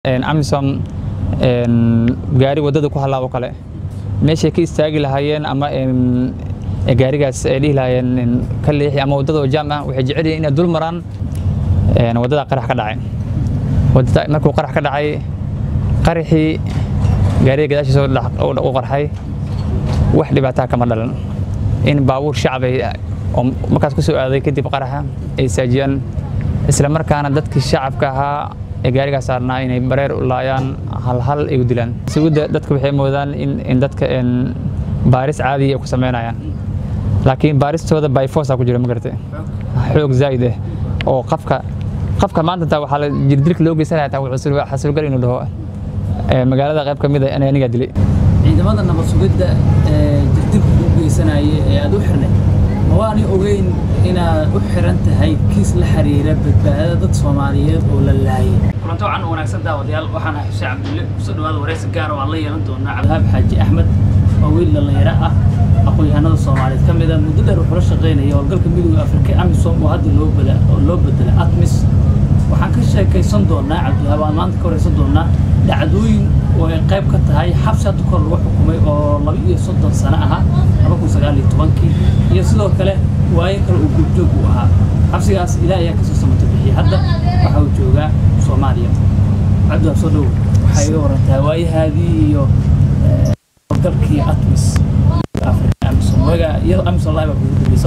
Amisom gaari wadada ku halaabo kale meesha ka istaagi lahaayeen ama gaarigaas ay dhihi lahaayeen ka leexi ama wadada jaam ah waxay jecel yihiin inay dul maraan wadada qarax ka dhacay wadada markuu qarax ka dhacay qaraxii gaariga gadaashiisa u qarxay wax dhibaato kama dhalan in baabuur shacab ay markaas ku soo aaday kadib qaraxa ay saajiyaan isla markaana dadkii shacabka ahaa gaariga saarnaa inay bareer u laayaan hal ay u dilaan suuda dadka waxay moodaan in dadka baaris caadi ah ku sameynayaan laakiin baaristooda by force ku jira ma gartay xoog zaid ah oo qafka maanta taa waxa la jirdilka loo geysanayaa taa wuxuu xasuul gal inuu dhaho magaalada qayb kamid ah aniga dilay ciidamada nabad sugidda jirdilka loo geysanayay ee aad u xirnay waani ogeyn inaad u xiran tahay kiis la xiriira badbaadada dad Soomaaliyeed oo la laayay kulanto aan wanaagsan daawadayaal waxaan ahay Xuseen Cabdulle soo dhawaada wareysi gaar ah oo la yeelan doona Cabdilhaab Xaaji Axmed oo wiil dhalinyaro ah aqoonyahanada Soomaaliyeed kamid ah muddo dheer wuxuu la shaqeynayay howlgalka midowga Afrika Amisom oo hadda loo bedelay ATMIS waxaan ka sheekaysan doonaa Cabdilhaab aan maanta ka wareysan doonaa dhacdooyin oo ay qayb ka tahay xabsi hadda kor lagu xukumay oo 32 sano ah 2019 iyo sidoo kale waaye kale uu gudjoog u ahaa xabsigaas ilaahay ka soo samato bixiyay hadda waxa uu joogaa Soomaaliya Cabdilhaab soo dhaw waxay warantaa waayahaadii iyo dalkii ATMIS Afrika Amisom iyadoo Amisom live ku gudbiso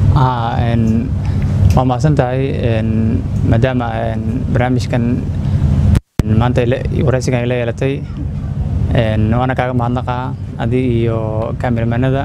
waa maasantahay maadaama barnaamijkan maanta wareysigan ay la yeelatay waana kaaga mahadnaqaa adii iyo cameramanada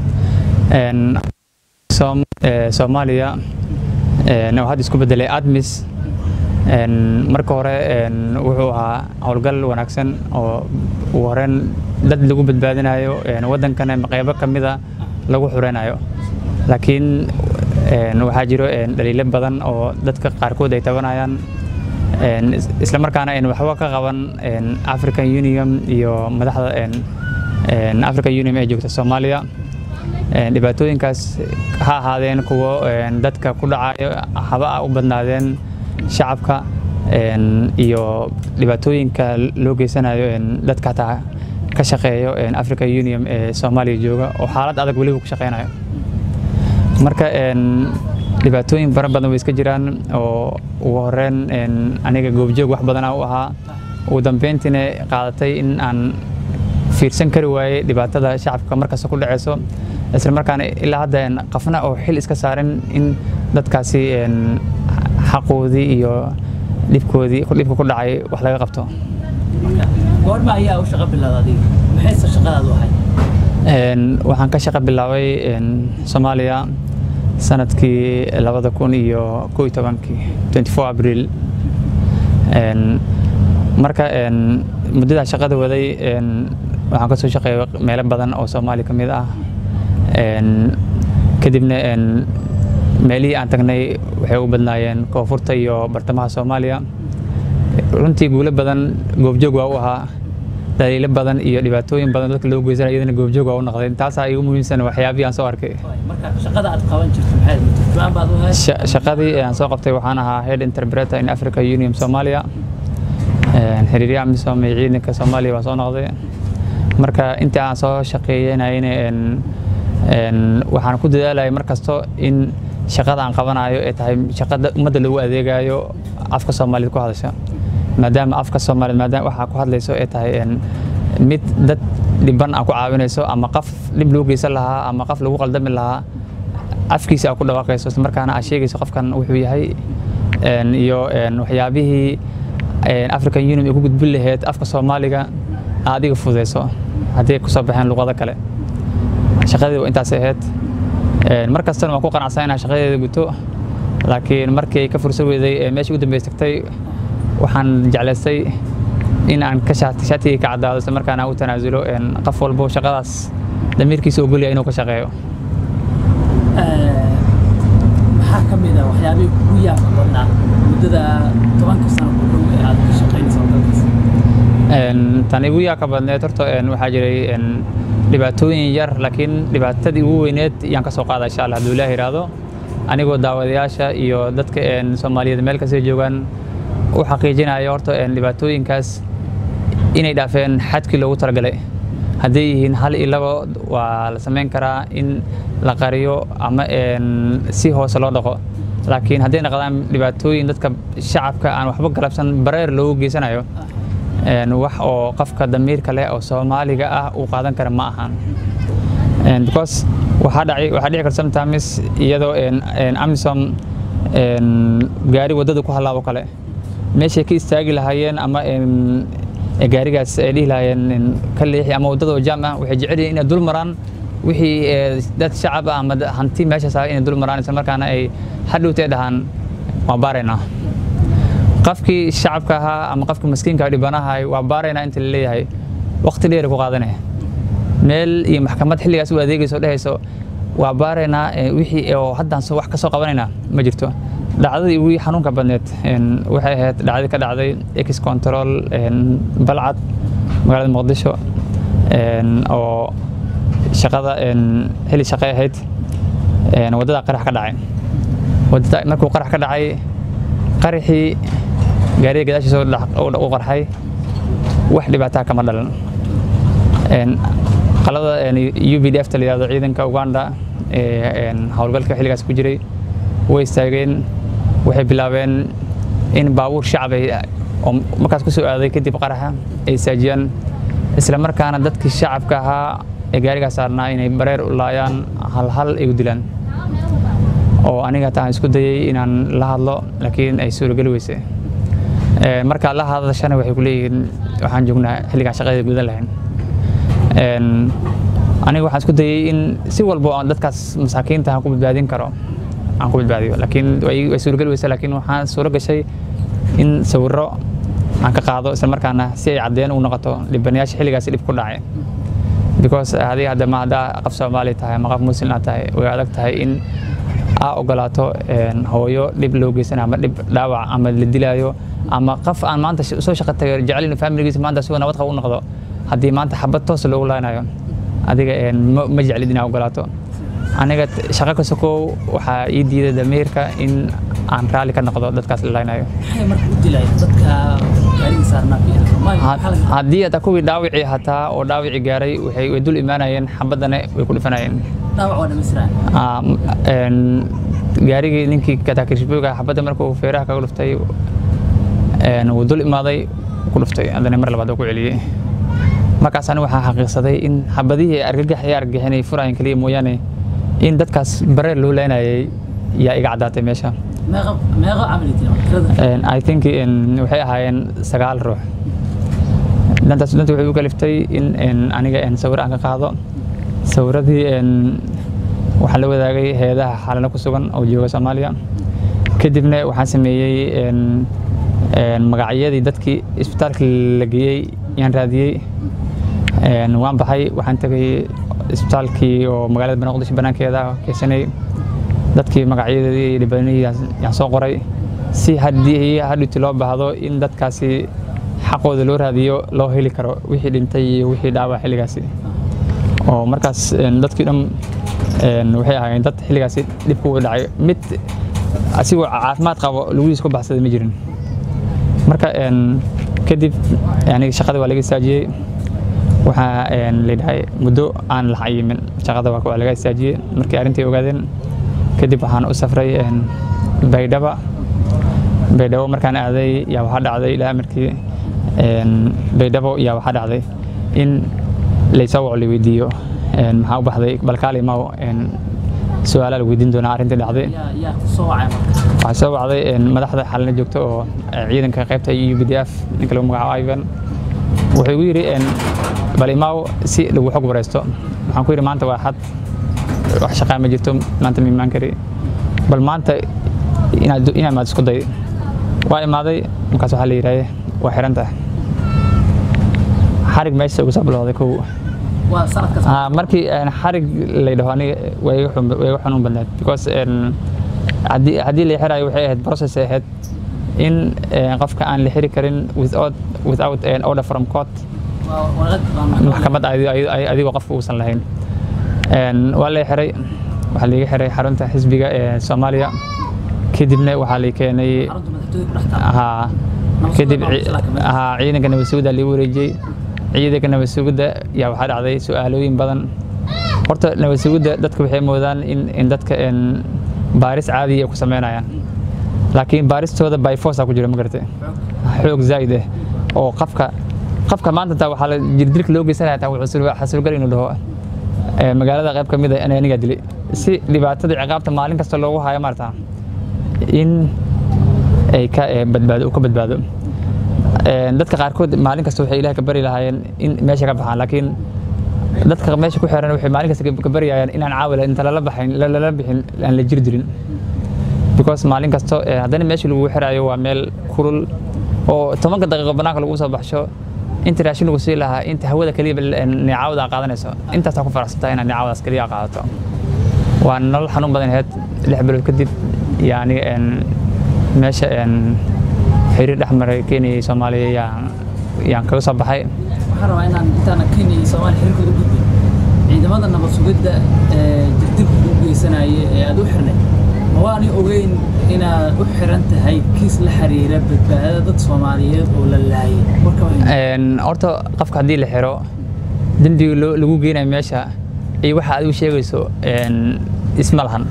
Soomaaliya waxaa isku bedelay ATMIS marka hore wuxuu ahaa howlgal wanaagsan oo ugu horeen dad lagu badbaadinayo wadankana qaybo kamid ah lagu xureynayo laakiin waxaa jiro dhaliilo badan oo dadka qaarkood ay tabanayaan isla markaana waxba ka qaban African Union iyo madaxda African Union ee joogta Soomaaliya dhibaatooyinkaas ha ahaadeen kuwa dadka ku dhacayo haba u badnaadeen shacabka iyo dhibaatooyinka loo geysanayo dadka taa ka shaqeeyo African Union ee Soomaaliya jooga oo xaalad adag wali ku shaqeynayo marka dhibaatooyin fara badan way iska jiraan oo ugu horeen aniga goobjoog wax badan u ahaa ugu dambeyntiina qaadatay in aan fiirsan kari waayay dhibaatada shacabka markaas ku dhacayso isla markaana ilaa hadda qafna oo xil iska saaran in dadkaasi xaqoodii iyo dhibka ku dhacay wax laga qabto goorma ayaa u shaqo bilowday maxay shaqadaadu ahayd waxaan ka shaqo bilaabay Soomaaliya sanadkii 2011 April marka muddada shaqada waday waxaan ka soo shaqeeyay meelo badan oo Soomaali kamid ah kadibna meelihii aan tagnay waxay u badnaayeen koonfurta iyo bartamaha Soomaaliya runtii guulo badan goobjoog waa u ahaa daliilo badan iyo dhibaatooyin badan dadka loo geysanayo iyadana goobjoog waa u noqday taas ay ugu muhiimsan waxyaabii aan soo arkay marka shaqada aad qaban jirtay maxay turjubaan baad u ahayd shaqadii aan soo qabtay waxaan ahaa head interpreter in Africa Union Soomaaliya xiriiriyaha Amisom ee ciidanka Soomaaliya waa soo noqday marka inta aan soo shaqeeynayna waxaan ku dadaalayay markasto in shaqada aan qabanayo ay tahay shaqada ummadda lagu adeegayo afka Soomaaliyeed ku hadasha maadaama afka Soomaaliyeed waxa ku hadlayso ay tahay mid dad dhiban aan ku caawinayso ama qaf dib loo geysan lahaa ama qaf lagu qaldami lahaa afkiisa ku dhawaaqayso markaana aad sheegayso qofkan wuxuu yahay iyo waxyaabihii African Union ay ku gudbin lahayd afka Soomaaliga adiga fududeyso hadii ku soo baxeen luqado kale shaqadii intaas ahayd markastana waan ku qanacsanahay shaqadeeda guto laakiin markii ka fursad weeday meeshii ugu dambeysay waxaan jeclaystay in aan ka shaqatiga ka cadaado isla markaana u tanaasulo qof walba shaqadaas damirkiisa ogol yahay inuu ka shaqeeyo maxaa kamid ah waxyaabihii ugu yaabka badnaa muddada 10 sano ku dhow ee aad ka shaqeynayso dalkaas tan ugu yaabka badneed horta waxaa jiray dhibaatooyin yar laakiin dhibaatadii ugu weyneed ayaan ka soo qaaday insha Allah haddii Ilaahay yiraahdo anigoo daawadayaasha iyo dadka Soomaaliyeed meel kasta joogan u xaqiijinayo horta dhibaatooyinkaas inay dhaafeen xadkii loogu talagalay hadday yihiin hal iyo labo waa la samayn karaa in la qariyo ama si hoose loo dhaqo laakiin hadday noqdaan dhibaatooyin dadka shacabka aan waxba galabsan bareer loogu geysanayo wax oo qofka damiirka leh oo Soomaaliga ah uu qaadan kara ma ahan because waxa dhici karta sometimes iyadoo AMISOM gaari wadada ku halaabo kale meesha ka istaagi lahaayeen ama gaarigaas ay dhihi lahaayeen ka leexi ama wadada jaam ah waxay jecel yihiin inay dul maraan wixii dad shacab ah ama hanti meesha saa inay dul maraan isla markaana ay hadhowtay dhahan waa baarayna qofkii shacabka ahaa ama qofkii miskiinka dhibanaha waa baarayna inta la leeyahay waqti dheer ku qaadanaya meel iyo maxkamad xilligaas u adeegayso dhahayso waa baarayna wixii oo haddaan soo wax ka soo qabanayna ma jirto dhacdadii ugu xanuunka badneed waxay ahayd dhacdo ka dhacday ex control balcad magaalada Muqdisho oo shaqada xilli shaqo ahayd wadada qarax ka dhacay wadada markuu qarax ka dhacay qaraxii gaariga gadaashiisa oo qarxay wax dhibaato kama dhalan qalada UPDF taliyada ciidanka Uganda hawlgalka xilligaas ku jiray way istaageen waxay bilaabeen in baabuur shacab oo markaas ku soo aaday kadib qaraxa ay saajiyaan isla markaana dadkii shacabka ahaa ee gaariga saarnaa inay bareer u laayaan hal ay u dilaan oo aniga taan isku dayay inaan la hadlo laakiin ay suuragali weysay marka la hadashana waxay ku leeyihiin waxaan joognaa xilliga shaqada gudan lahayn aniga waxaan isku dayay in si walba aan dadkaas masaakiinta aan ku badbaadin karo aan ku badbaadiyo laakiin way suuragali weysay laakiin waxaan suura gashay in sawirro aan ka qaado isla markaana si ay cadeen u noqoto dhibanayaasha xilligaas dib ku dhacay because hadda ma qof Soomaali tahay ama qof Muslim tahay way adag tahay in ogolaato hooyo dib loo geysanayo ama dib dhaawac ama la dilaayo ama qof aan maanta soo shaqo tagay jecelina familigiisa maanta soo nabad qabo u noqdo haddii maanta xabad toos loogu laaynayo adiga ma jeclid inaad ogolaato aniga shaqo ka sokow waxaa ii diiday damiirka in aan raali ka noqdo dadkaas la laaynayo maxay marka u dilay dadka gaariga saarnaa haddii aad kuwii dhaawici hataa oo dhaawici gaaray waxay dul imaanayeen xabadana way ku dhifanayeen dhaawac waa dhamisraan gaarigii ninkii katakirshbooga xabadda markuu feeraha kaga dhuftay wuu dul imaaday ku dhuftay haddana mar labaad ku celiyay markaas aniga waxaan xaqiiqsaday in xabadihii argagixinay furayeen kaliya mooyaane in dadkaas bareer loo leenayay yaa iga cadaatay meesha meeqa camalitiin I think waxay ahaayeen 9 ruux dantaas waxay u kaliftay in aniga sawir aan ka qaado sawiradii waxaa la wadaagay hay'adaha xaalado ku sugan oo jooga Soomaaliya kadibna waxaan sameeyay magacyadii dadkii isbitaalka la geeyay yaan raadiyay waan baxay waxaan tagay isbitaalkii oo magaalada Muqdisho banaankeeda keenay dadkii magacyadii dhibanayay yaan soo qoray si hadii loo baahdo in dadkaasi xaqooda loo raadiyo loo heli karo wixii dhintay iyo wixii dhaawac xilligaasi oo markaas dadkii dhan waxay ahaayeen dad xilligaasi dib ku dhacay mid asigoo caafimaad qabo lugihiisa ku baxsaday ma jirin marka kadib yani shaqada waa laga saajiyay waxa leedahay muddo aan la xayimin shaqada waa laga saajiyay markii arintii ogaadeen kadib waxaan u safray Baydhabo markaan aaday yaa waxa dhacday ilaa markii Baydhabo yaa waxa dhacday in la soo weydiiyo maxaa u baxday balkaali ma su'aalo la weydiin doona arintii dhacday yaa soo wacay waxa soo wacday madaxda xalna joogto oo ciidanka qaybta UPDF ninka lagu magacaabo Ivan wuxuu igu yiri bal imaaw si lagu xog wareysto waxaan ku yiri maanta waa xad wax shaqo ma jirto maanta ma imaan kari bal maanta inaad ma isku day waa imaaday markaas waxa la yiraahday waa xiranta xarig meesha ugu sablooday ko waa sanadkaas markii xarig la yiraahdo aniga way xanuun badneed because hadii la xirayo waxay ahayd process ahayd in qofka aan la xiri karin without an order from court maxkamad adigoo qofka uusan lahayn waa la xiray waxa la xiray xarunta xisbiga ee Soomaaliya kadibna waxa la keenay kadib ciidanka nabad sugidda lagu wareejiyey ciidanka nabad sugidda yaa waxaa dhacday su'aalooyin badan horta nabad sugidda dadka waxay moodaan in dadka baaris caadi ay ku sameynayaan laakiin baaristooda by force ku jira ma garatay xoog zaid ah oo qafka maanta taa waxa la jirdilka loo geysanaya taa wuxuu xasuugal inuu dhaho magaalada qayb kamid ah aniga dilay si dhibaatada ciqaabta maalin kasta loogu hayo maarta in ay ka badbaado dadka qaarkood maalin kasta waxay ilaahay ka bari lahaayeen in meesha ka baxaan laakiin dadka meesha ku xiran waxay maalin kasta ka bariyayaan inaan caawila inta lala bixin aan la jir dirin because maalin kasta haddana meesha lagu xirayo waa meel kulul oo 10 daqiiqo banaanka lagu soo baxsho inta raashin lagu sii lahaa inta hawada kaliya neecawda qaadanayso intaas ku faraxsantahay inaad neecawdaas kaliya qaadato waa nolol xanuun badan ahayd 6 bilood kadib yani meesha xiriir dhexmaray Kenya iyo Soomaaliya yaan kaga soo baxay waxaan rabaa inaan intaan Kenya iyo Soomaaliya xiriirkooda gudbin ciidamada nabad sugidda dibdib u geysanayay ee aad u xirnay ma waani ogeyn inaad u xiran tahay kiis la xiriira badbaadada dad Soomaaliyeed oo la laayay horta qofka haddii la xiro dambiga lagu geenayo meesha iyo waxa aad u sheegayso isma lahan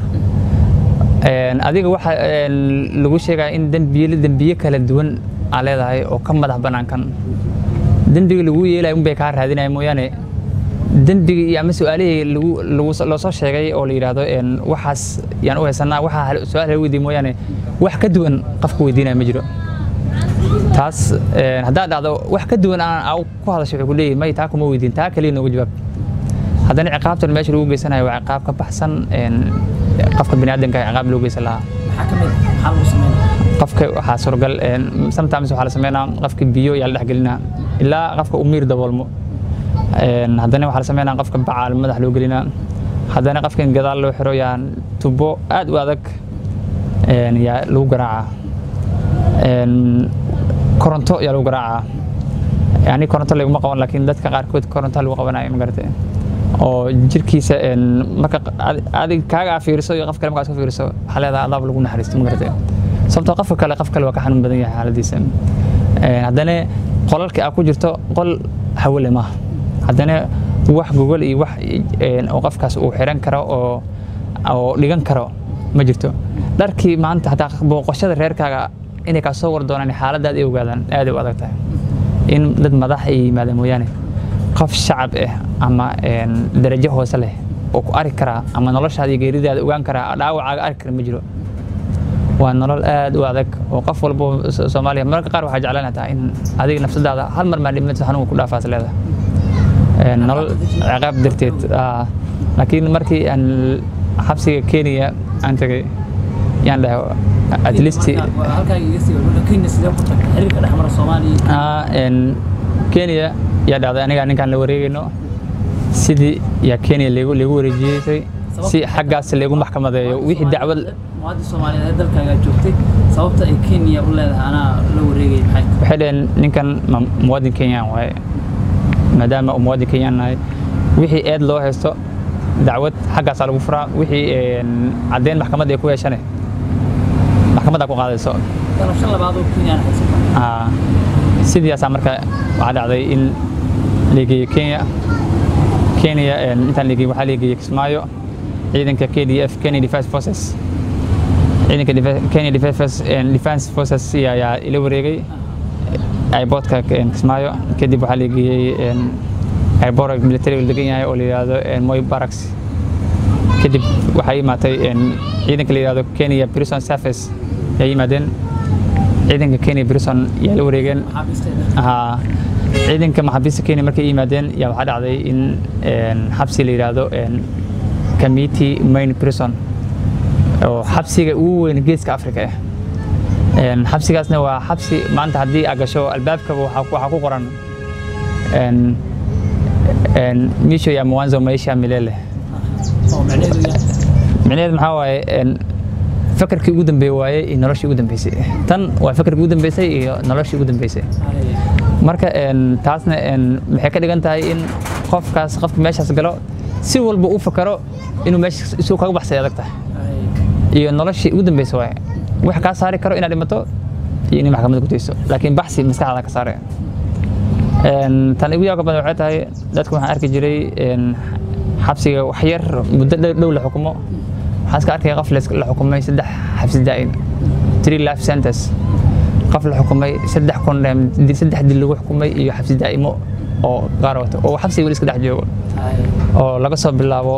adiga waxa lagu sheegay in dambiye kala duwan aan leedahay oo ka madax banaankan dambiga lagu yeelay un bay ka raadinayaan mooyaane dambiga iyo ama su'aalaha lagu soo sheegay oo la yiraahdo waxaas yaan u haysanaa waxa su'aal weydiin mooyaane wax ka duwan qofku weydiinay ma jiro taas hadaa dhacdo wax ka duwan aan ku hadasho wuxuu leeyahay may taa kuma weydiin taa kaliya noogu jawaab haddana ciqaabtan meesha lagu geysanayo waa ciqaab ka baxsan qofka bini'aadamka ciqaab loo geysan lahaa maxaa kamid xal u sameeyay qofka waxa suuragal sometimes waxa la sameeyaa qofka biyo yaa la dhaxgelinaa ilaa qofka uu miir daboolmo haddana waxa la sameeyaa qofka bacaal madax loo gelinaa haddana qofka in gadaal loo xiro yaan tubo aad u adag yaa lagu garaaca koronto yaa lagu garaaca yani koronto laguma qaban laakiin dadka qaarkood koronto lagu qabanayo ma garatay oo jirkiisa marka adig kaaga fiirso iyo qof kale marka aad fiirso waxa leedahay adaab lagu naxariisto ma garatay sababtoo qof kale waa ka xanuun badan yahay xaaladiisa haddana qolalka aad ku jirto qol hawle ma haddana wax Google iyo wax oo qofkaas uu xiran karo oo dhigan karo ma jirto dharkii maanta hataa booqashada reerkaaga inay ka soo war doonaan xaaladaad ay ogaadaan aad u adag tahay in dad madax ay yimaadaan mooyaane qof shacab ah ama darajo hoose leh oo ku ari kara ama noloshaada iyo geeridaada ogaan kara dhaawacaaga arki kara ma jiro waa nolol aad u adag oo qof walba Soomaaliya marka qaar waxa jeclaanataa in adiga nafsadaada hal mar ma dhimato xanuun ku dhaafaas leedahay nolol ciqaab darteed laakiin markii aan xabsiga Kenya aan tagay yaan dhaho at least halka iga sii wada Kenya sidoo ku tagtay xiriirka dhexmara Soomaaliya Kenya yaa dhacday aniga ninkan la wareegayno sidii yaa Kenya lagu wareejiyay si xaggaas lagu maxkamadeeyo wixii dacwad muwaadin Soomaaliyeed dalkaaga joogtay sababta ay Kenya u leedahay ana la wareegay waxay dheen ninkan muwaadin Kenya waay maadaama uu muwaadin Kenya nahay wixii eed loo haysto dacwad xaggaas lagu furaa wixii cadeen maxkamadda ay ku yeeshanay maxkamadda ku qaadayso dalabshan labaad oo Kenya haysto sidaas marka waxa dhacday in liigay Kenya intaan liigay waxa liigay Kismaayo ciidanka KDF Kenya Defense Forces ciidanka Kenya Defense Forces yaa ila wareegay airportka Kismaayo kadib waxa liigay airport military degan yahay oo la yiraahdo Moi Barracks kadib waxa imaatay ciidanka la yiraahdo Kenya Prison Service ay yimaadeen ciidanka Kenya Prison yaa la wareegeen ciidanka maxaabiista Kenya markay yimaadeen yaa waxa dhacday in xabsi la yiraahdo Committee Main Prison oo xabsiga ugu weyn geeska Afrika xabsigaasna waa xabsi maanta haddii aad gasho albaabka waxa ku qoran misho ya mwanzo maisha milele oo macnaheedu maxaa waaye fakarkii ugu dambeeyay waaye in noloshii ugu dambeysay tan waa fakarkii ugu dambeysay iyo noloshii ugu dambeysay marka taasna maxay ka dhigan tahay in qofka meeshaas galo si walba uu fakaro inuu meesha isoo kaga baxsay adag tahay iyo noloshii ugu dambeysay waaye wax ka saari karo inaad dhimato iyo inay maxkamadda ku tayso laakiin baxsi maskaxda ka saaraya tan ugu yaabka badan waxay tahay dadku waxaan arki jiray xabsiga wax yar muddo dhow la xukumo waxaan iska arkay qof la xukumay 3 xabsi daa'im 3 life sentence qof la xukumay 3 condemn 3 dil lagu xukumay iyo xabsi daa'imo oo qaar wato oo xabsi wali iska dhex joogo oo laga soo bilaabo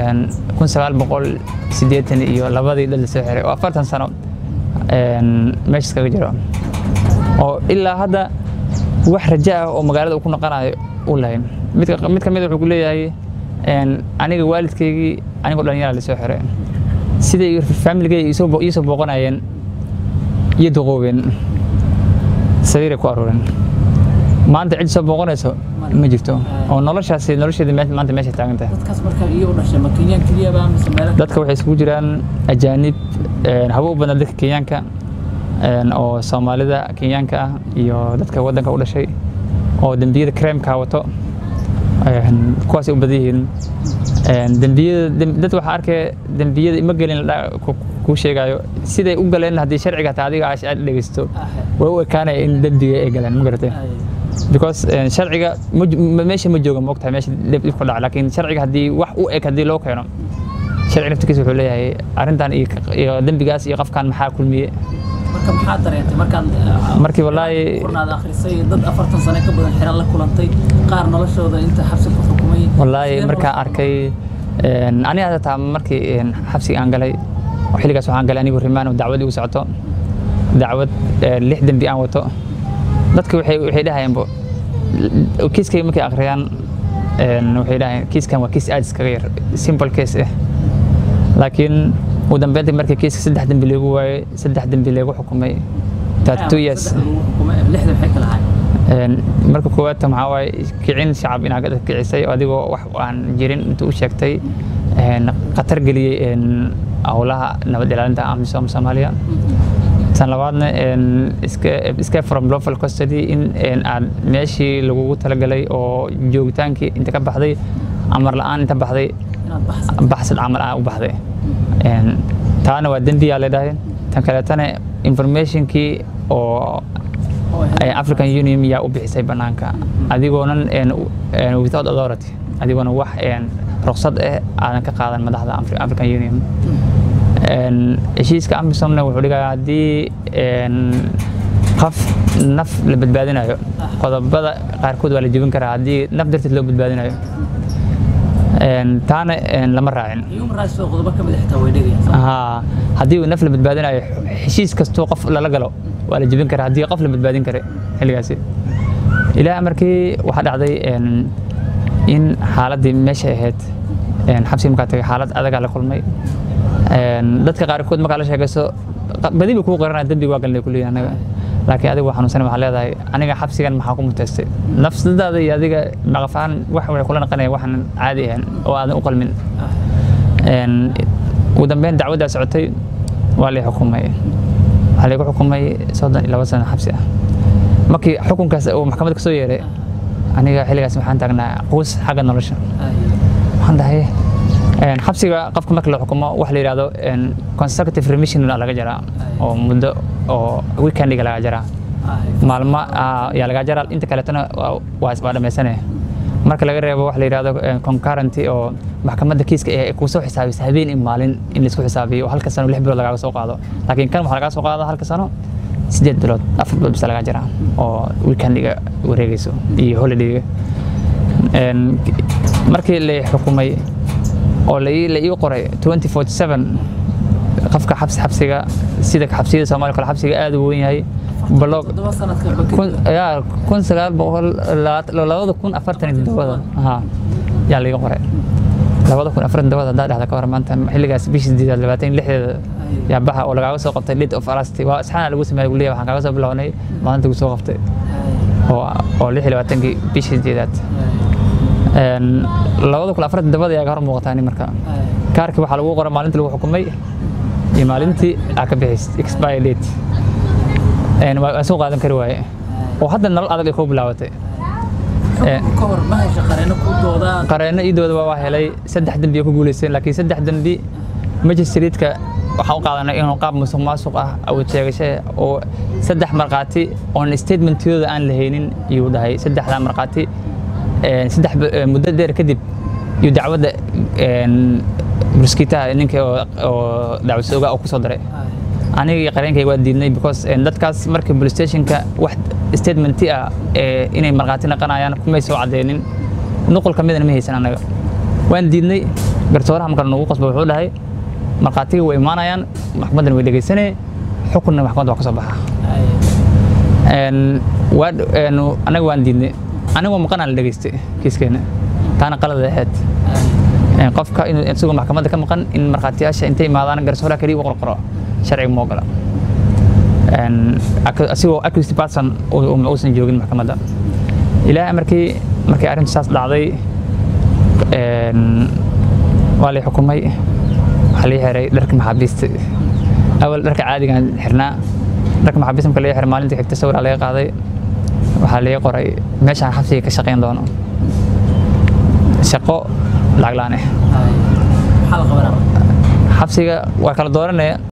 1980 iyo labadii dal soo xiray oo 40 sano meesha kaga jiro oo ilaa hadda wax raja ah oo magaalada ku noqonayo u lahayn mid kamid wuxuu ku leeyahay aniga waalidkaygii anigoo dhalinyaro la soo xiray sidii family-gay isoo booqanayeen iyo duqoobeen sawir ku aruuran maanta cid soo booqanayso ma jirto oo nolosheeda maanta meesha taagan tahay dadkaas marka iyo u dhashay Kenya kaliya baa mise meelaha dadka waxay isku jiraan ajaanib hawo u badan dadka Kenyaanka oo Soomaalida Kenyaanka ah iyo dadka wadanka u dhashay oo dambiyada crime-ka wato kuwaas u badiyeen dambiyada dad waxa arkay dambiyada ima galin ku sheegayo siday u galeen hadii sharciga taa adiga aad dhageysto way u ekaanay in dambiga ay galeen ma garatay because sharciga meesha ma jooga moogtahay meesha dib ku dhac laakiin sharciga hadii wax u eg hadii loo keeno sharciga naftiisa wuxuu leeyahay arintan iyo dambigaas iyo qofkan maxaa kulmiye marka maxaa dareentay markii wallahi qornaad akhrisay dad 40 sano ka badan xiran la kulantay qaar noloshooda inta xabsi ku xukumay wallahi marka arkay aniga hada taa markii xabsi aan galay xiligaas waxaan galay anigu rimaan oo dacwad igu socoto dacwad 6 dambi aan wato dadku waxay dhahayeen kiiskay markay akhriyaan waxay dhahayeen kiiskan waa kiis aad iskaga yar simple case laakiin ugu dambeyntii markii kiiska 3 dambi lagu waayay 3 dambi lagu xukumay 2 years lixdan waxay kala ahaayeen marka koowaad maxaa waaye kicin shacab inaad ka kicisay adigoo wax aan jirin intuu u sheegtay qatar geliyay howlaha nabad ilaalinta amisom Soomaaliya tan labaadna escape from lawful custody in aad meeshii lagu talagalay oo joogitaankii inta ka baxday amar la'aan inta baxday baxsad amal ah u baxday taana waa dambi yaa leedahay tan kale tana informationkii oo African Union yaa u bixisay banaanka adigoonan without authority adigoona wax ruqsad aadan ka qaadan madaxda African Union heshiiska amisomna wuxuu dhigayaa haddii qof naf la badbaadinayo qodobada qaarkood waa la jebin karaa haddii naf darteed loo badbaadinayo taana lama raacin haddii naf la badbaadinayo heshiis kastoo qof lala galo waa la jebin karaa haddii qof la badbaadin kara xilligaasi ilaa markii waxaa dhacday in xaaladii meesha ahayd xabsi markaa tagay xaalad adag la kulmay dadka qaarkood marka la sheegayso badi ku qaranay dambi waa galnay kulliya anaga laakiin adigu waxaan xanuunsan waxa leedahay aniga xabsigan maxaa ku mutaystay nafsadaada iyo adiga maqafaan wax way kula naqanay waxan caadi ah oo aadan u qalmin ugu dambeyn dacwadda socotay waa la xukumay waxa lagu xukumay 32 sano xabsi ah markii xukunkaas oo maxkamadda ka soo yeeray aniga xilligaas waxaan taagnaa qoys xagga nolosha waxaan dhahay xabsiga qofka marka la xukumo wax la yiraahdo consecutive remission laga jaraa oo muddo oo weekendiga laga jaraa maalmo yaa laga jaraa inta kale tana waa dhameysanay marka laga reebo wax la yiraahdo concurrent oo maxkamadda kiiska ay ku soo xisaabiyay habeen in maalin in la isku xisaabiyo halka sano 6 bilood laga soo qaado laakiin kan waxa laga soo qaado halka sano 8 bilood 4 bilood laga jaraa oo weekendiga wareegayso iyo holiday markii la xukumay oo la ii qoray 2047 qofka xabsiga sida xabsiyada Soomaaliya kala xabsiga aad u weyn yahay blog yaa la ii qoray 2047 dhaxda ka war maanta xilligaas bishii 26 yaa baxa oo laga soo qabtay date of arrest waa saxana lagu sameeyay gulliya waxaan kaga soo bilownay maalinta uu soo qabtay oo 26 bishii 2004 yaa hor muuqatay marka kaarkii waxa lagu qoray maalintii lagu xukumay iyo maalintii ka bixis expire date waa soo qaadan kari waaye oo hadda nolol adag ay ku bilaabatay ka hor ma hesha qareeno idooda waa helay 3 dambi ku guuleysay laakiin 3 dambi magistrate-ka waxaan u qaadanay inuu qaab musuqmaasuq ah awood sheegasho oo 3 marqaati oo statementkooda aan la haynin iyo dhahay 3 marqaati 3 muddo dheer kadib iyo dacwadda bruskita ninka oo dacwad sooga oo ku soo daray aniga qareenkayga waa diidnay because dadkaas markii police stationka wax statement ah inay marqaati naqanayaan kuma soo cadeeynin nuqul kamidna ma haysan anaga waan diidnay gartooraha marka nagu qasbo wuxuu dhahay marqaatiga way imaanayaan maxkamadan way dhageysanay xukunna maxkamadda waa ka soo baxa anaga waan diidnay aniga maqan la dhageystay kiiskeena taana qalad ahayd qofka inuu isagoo maxkamadda ka maqan in marqaatiyaasha intay imaadaan garsooraha kaliya u qorqoro sharciga ma ogola asigoo accused person uusan joogin maxkamadda ilaahay markii arrintu saas dhacday waa la xukumay waxaa la xiray dharka maxaabiista awal dharka caadigan xirnaa dharka maxaabiista marka la xiray maalintii xigta sawir laga qaaday waxaa laga qoray meeshaan xabsiga ka shaqeyn doono shaqo lacag la'aan ah xabsiga waa kala dooranaya